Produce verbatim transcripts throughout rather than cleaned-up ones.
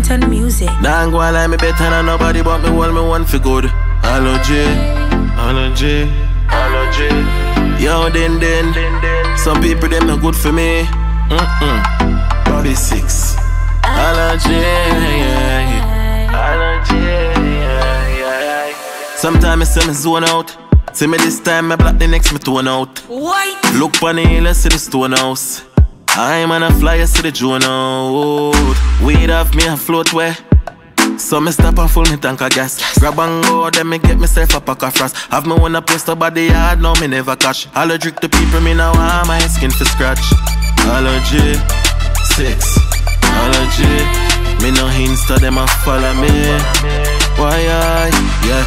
Kingston Music. Don't go like me better than nobody, but me hold me one for good. Allergy, allergy, allergy. Yo, then, then, some people them not good for me. Mm-mm. Bobby six. Allergy, allergy, sometimes I say me zone out. See me this time, me black the next me tone out. White. Look on the hill, I see the stone house. I'm on a flyer, see the drone out. Weed off me a float way. So me stop and full me tank of gas. Grab and go, then me get myself a pack of frost. Have me one a post about the yard, now me never catch. Allergic to people, me now want my skin for scratch. Allergy, six, allergy. Me no Insta, them a follow me. Why I, yeah.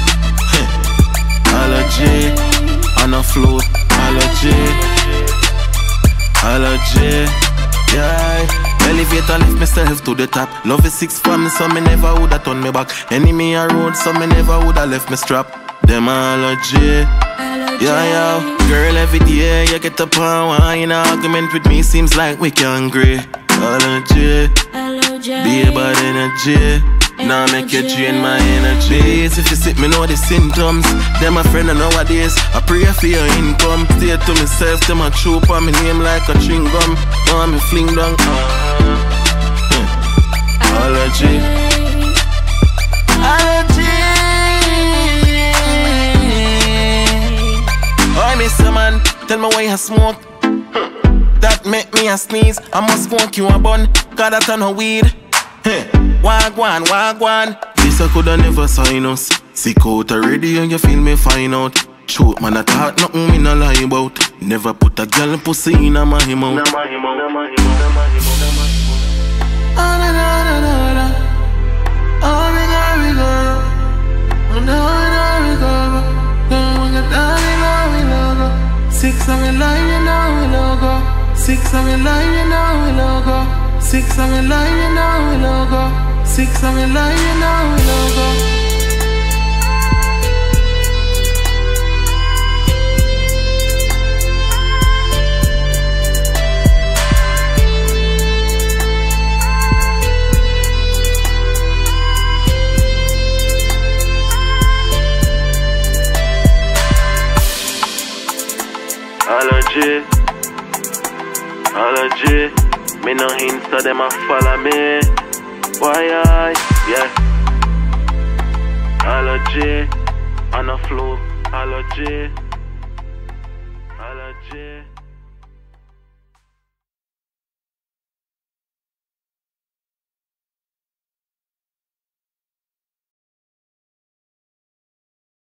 Allergy, on a float, allergy, allergy, yeah. Elevator lift myself to the top. Love is six for me, so me never woulda turn me back. Enemy a road, so me never woulda left me strap. Them allergy, yeah, yeah. Girl, every day you get up and wine. In an argument with me, seems like we can agree. Allergy, be about energy. Now make you drain my energy. If you sit me know the symptoms. Them my friend and nowadays I pray for your income. Stay to myself, them a chew on my name like a chewing gum. Now me fling down uh, yeah. Allergy, allergy. Oh, miss a man, tell me why you smoke. That make me a sneeze. I must smoke you a bun, cause that a no weed. Hey. Wagwan, wagwan. This I coulda never sign us. Sick out already and you feel me fine out. Choke man, I talk nothing me no lie about. Never put a girl pussy in a my mouth. Six of me line, you know we logo. Six of me line, you know we logo. Six of me line, you know we logo. Six of me line, you know we logo. Allergy, allergy. Me no Insta, them a follow me. Why I, yeah. Allergy, on a flow, allergy.